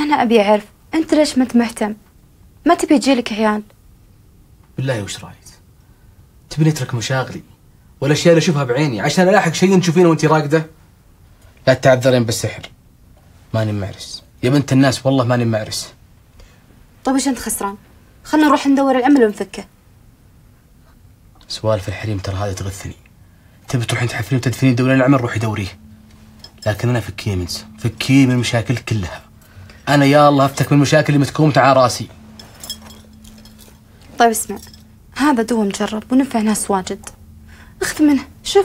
أنا أبي أعرف أنت ليش ما أنت مهتم؟ ما تبي يجيلك عيال؟ بالله وش رايت؟ تبي نترك مشاغلي والاشياء اللي اشوفها بعيني عشان الاحق شيء تشوفينه وانت راقده؟ لا تعذرين بالسحر، ماني معرس يا بنت الناس، والله ماني معرس. طيب وش أنت خسران؟ خلنا نروح ندور العمل ونفكه. سوالف الحريم ترى هذه تغثني. تبي تروحين تحفرين وتدفنين دورين العمل روحي دوريه، لكن انا فكيه منس، فكيه من المشاكل كلها. انا يا الله افتك من المشاكل اللي متكومة على راسي. طيب اسمع، هذا دواء مجرب ونفع ناس واجد، اخذ منه شوف.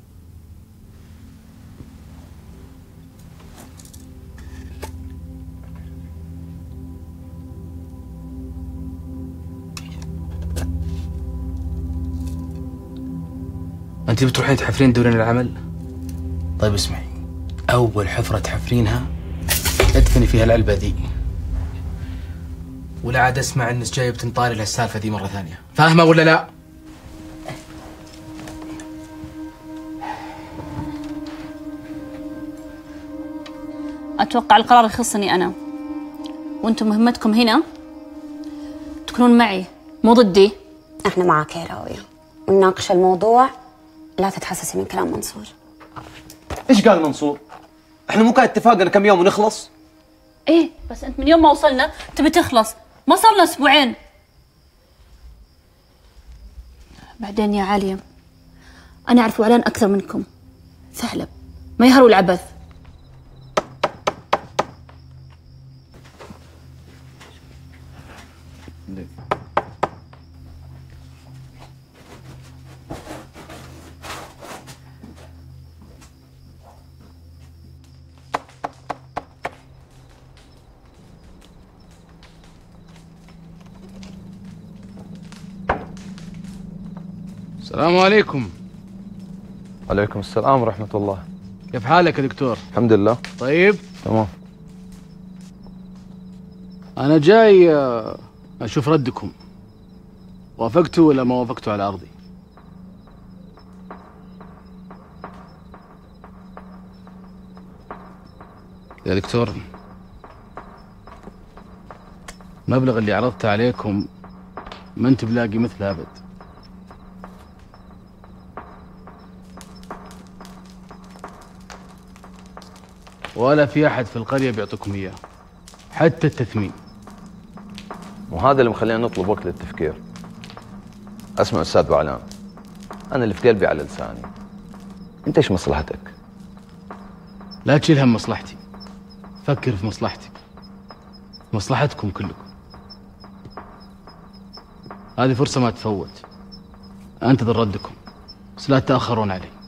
انت بتروحين تحفرين دورين العمل؟ طيب اسمعي، اول حفرة تحفرينها ادفني فيها العلبة ذي، ولا عاد اسمع انك جايه بتنطاري لهالسالفة ذي مرة ثانية، فاهمة ولا لا؟ أتوقع القرار يخصني أنا، وأنتم مهمتكم هنا تكونون معي مو ضدي. احنا معاك يا راوية ونناقش الموضوع، لا تتحسسي من كلام منصور. ايش قال منصور؟ احنا مو كان اتفاقنا كم يوم ونخلص؟ إيه بس أنت من يوم ما وصلنا تبي تخلص، ما صار لنا أسبوعين. بعدين يا عالية أنا أعرف وعلان أكثر منكم، ثعلب ما يهروا العبث. السلام عليكم. عليكم السلام ورحمة الله. كيف حالك يا دكتور؟ الحمد لله. طيب؟ تمام. أنا جاي أشوف ردكم، وافقتوا ولا ما وافقتوا على عرضي؟ يا دكتور، المبلغ اللي عرضته عليكم ما انت بلاقي مثله أبد. ولا في أحد في القرية بيعطيكم إياه، حتى التثمين. وهذا اللي مخلينا نطلب وقت للتفكير. اسمع أستاذ وعلان، أنا اللي في قلبي على لساني. أنت إيش مصلحتك؟ لا تشيل هم مصلحتي، فكر في مصلحتي، مصلحتكم كلكم. هذه فرصة ما تفوت، أنتظر ردكم بس لا تتأخرون علي.